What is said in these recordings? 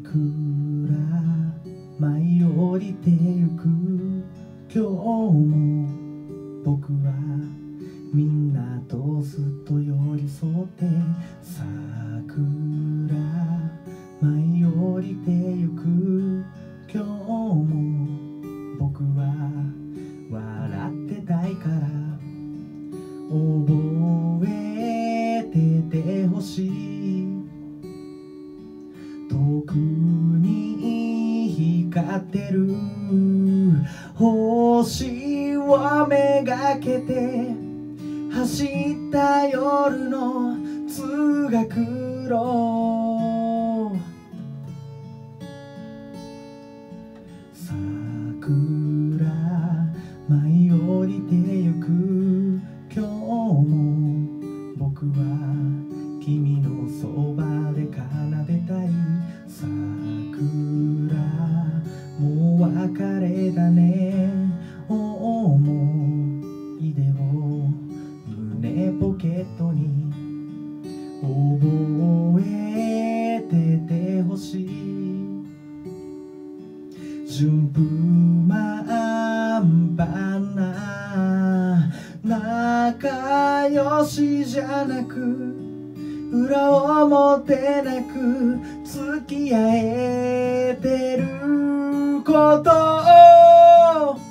舞い降りてゆく今日も僕はみんなとすっと寄り添って桜舞い降りてゆく今日も僕は笑ってたいから覚えててほしい遠くに光ってる星をめがけて走った夜の通学路桜舞い降りてゆく今日も僕は君のそばで奏でたい桜もう別れだね思い出を胸ポケットに覚えててほしい順風満帆な仲良しじゃなく裏表なく付き合えてることを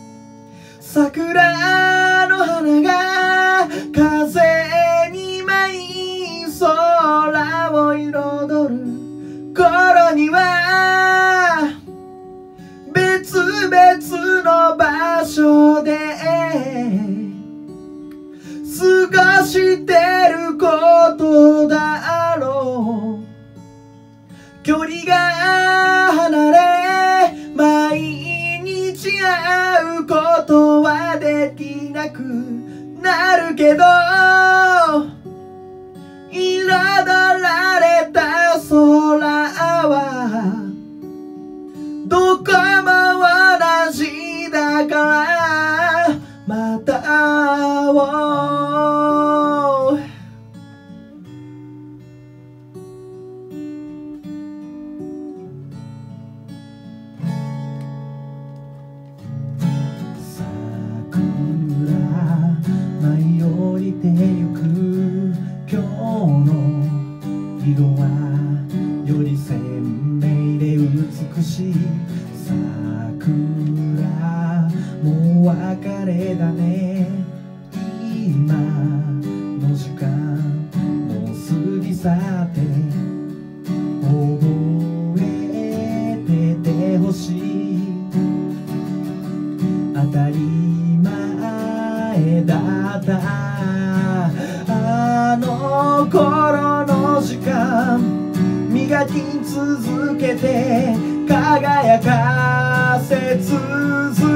桜の花が風に舞い空を彩る頃には別々の場所で過ごしてることだろう距離が離れ毎日会うことはできなくなるけど彩られた空はどこも同じだからまた会おう桜舞い降りてゆく今日の色はより鮮明で美しい桜もう別れだね今の時間もう過ぎ去って覚えててほしい当たり前だったあの頃の時間磨き続けて輝かせ続